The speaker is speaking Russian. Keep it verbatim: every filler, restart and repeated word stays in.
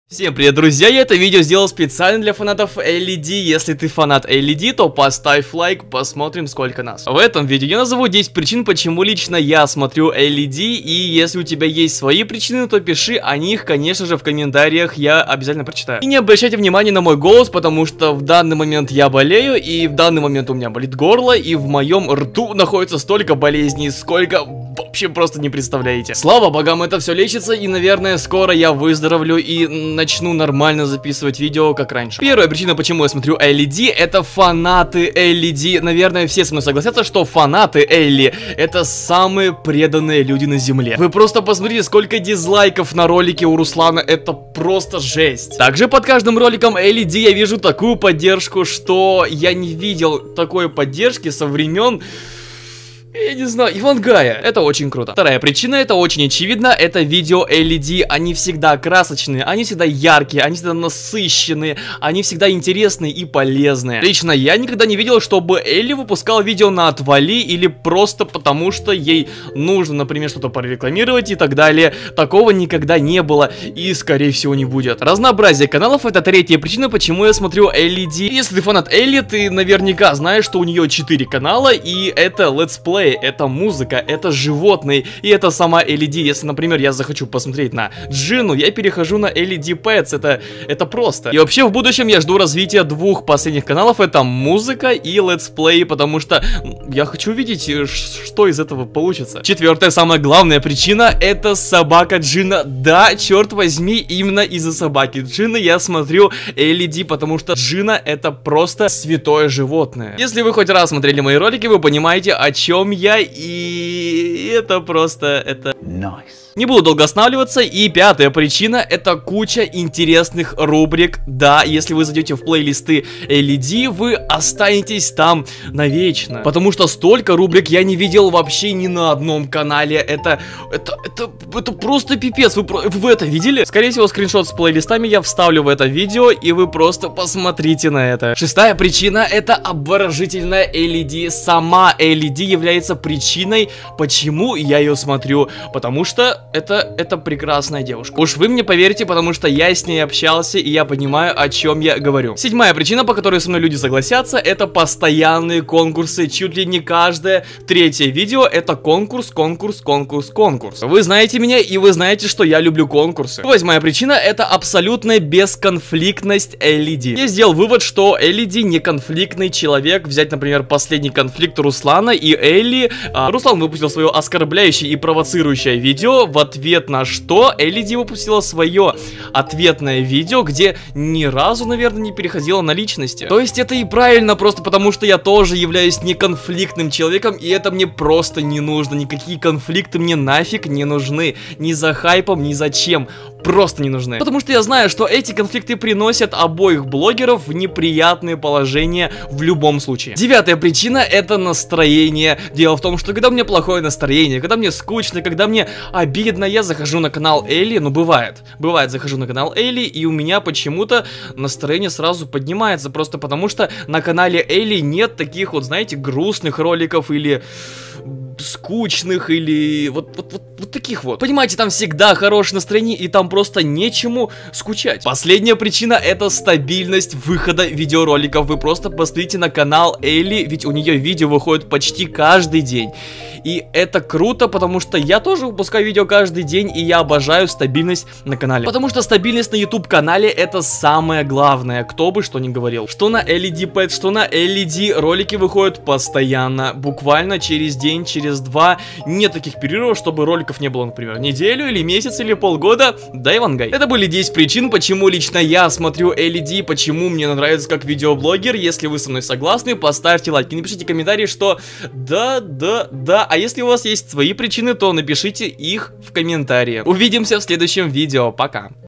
Всем привет, друзья! Я это видео сделал специально для фанатов эл и ди. Если ты фанат эл и ди, то поставь лайк, посмотрим, сколько нас. В этом видео я назову десять причин, почему лично я смотрю эл и ди. И если у тебя есть свои причины, то пиши о них, конечно же, в комментариях, я обязательно прочитаю. И не обращайте внимания на мой голос, потому что в данный момент я болею, и в данный момент у меня болит горло, и в моем рту находится столько болезней, сколько вообще просто не представляете. Слава богам, это все лечится, и, наверное, скоро я выздоровлю и начну нормально записывать видео, как раньше. Первая причина, почему я смотрю эл и ди, это фанаты эл и ди. Наверное, все со мной согласятся, что фанаты Элли — это самые преданные люди на земле. Вы просто посмотрите, сколько дизлайков на ролике у Руслана, это просто жесть. Также под каждым роликом эл и ди я вижу такую поддержку, что я не видел такой поддержки со времен... Я не знаю, Ивангая. Это очень круто. Вторая причина, это очень очевидно, это видео эл и ди. Они всегда красочные, они всегда яркие, они всегда насыщенные, они всегда интересные и полезные. Лично я никогда не видел, чтобы Элли выпускала видео на отвали или просто потому, что ей нужно, например, что-то прорекламировать и так далее. Такого никогда не было и, скорее всего, не будет. Разнообразие каналов — это третья причина, почему я смотрю эл и ди. Если ты фанат Элли, ты наверняка знаешь, что у нее четыре канала, и это летсплей, это музыка, это животные, и это сама эл и ди. Если, например, я захочу посмотреть на Джину, я перехожу на эл и ди Pets, это, это просто. И вообще в будущем я жду развития двух последних каналов, это музыка и летсплей, потому что я хочу увидеть, что из этого получится. Четвертая, самая главная причина, это собака Джина. Да, черт возьми, именно из-за собаки Джина я смотрю эл и ди, потому что Джина — это просто святое животное. Если вы хоть раз смотрели мои ролики, вы понимаете, о чем я, и это просто, это... Nice. Не буду долго останавливаться. И пятая причина — это куча интересных рубрик. Да, если вы зайдете в плейлисты эл и ди, вы останетесь там навечно. Потому что столько рубрик я не видел вообще ни на одном канале. Это, это, это, это просто пипец. Вы, вы это видели? Скорее всего, скриншот с плейлистами я вставлю в это видео, и вы просто посмотрите на это. Шестая причина — это обворожительная эл и ди. Сама эл и ди является причиной, почему я ее смотрю. Потому что Это, это прекрасная девушка. Уж вы мне поверите, потому что я с ней общался, и я понимаю, о чем я говорю. Седьмая причина, по которой со мной люди согласятся, это постоянные конкурсы. Чуть ли не каждое третье видео — это конкурс, конкурс, конкурс, конкурс. Вы знаете меня, и вы знаете, что я люблю конкурсы. Восьмая причина — это абсолютная бесконфликтность эл и ди. Я сделал вывод, что эл и ди не конфликтный человек. Взять, например, последний конфликт Руслана и Элли. А, Руслан выпустил свое оскорбляющее и провоцирующее видео, в ответ на что эл и ди выпустила свое ответное видео, где ни разу, наверное, не переходила на личности. То есть это и правильно, просто потому что я тоже являюсь неконфликтным человеком, и это мне просто не нужно. Никакие конфликты мне нафиг не нужны. Ни за хайпом, ни за чем. Просто не нужны. Потому что я знаю, что эти конфликты приносят обоих блогеров в неприятные положения в любом случае. Девятая причина — это настроение. Дело в том, что когда у меня плохое настроение, когда мне скучно, когда мне обидно, я захожу на канал Элли, ну бывает, бывает, захожу на канал Элли, и у меня почему-то настроение сразу поднимается, просто потому что на канале Элли нет таких вот, знаете, грустных роликов или... скучных, или вот, вот, вот, вот таких вот. Понимаете, там всегда хорошее настроение, и там просто нечему скучать. Последняя причина — это стабильность выхода видеороликов. Вы просто посмотрите на канал Элли, ведь у нее видео выходит почти каждый день. И это круто, потому что я тоже выпускаю видео каждый день, и я обожаю стабильность на канале. Потому что стабильность на YouTube канале — это самое главное, кто бы что ни говорил. Что на эл и ди Pets, что на эл и ди ролики выходят постоянно, буквально через день, через два. Нет таких перерывов, чтобы роликов не было, например, неделю или месяц или полгода. Да, Ивангай. Это были десять причин, почему лично я смотрю эл и ди, почему мне нравится как видеоблогер. Если вы со мной согласны, поставьте лайк и напишите комментарий, что да, да, да. А если у вас есть свои причины, то напишите их в комментариях. Увидимся в следующем видео. Пока.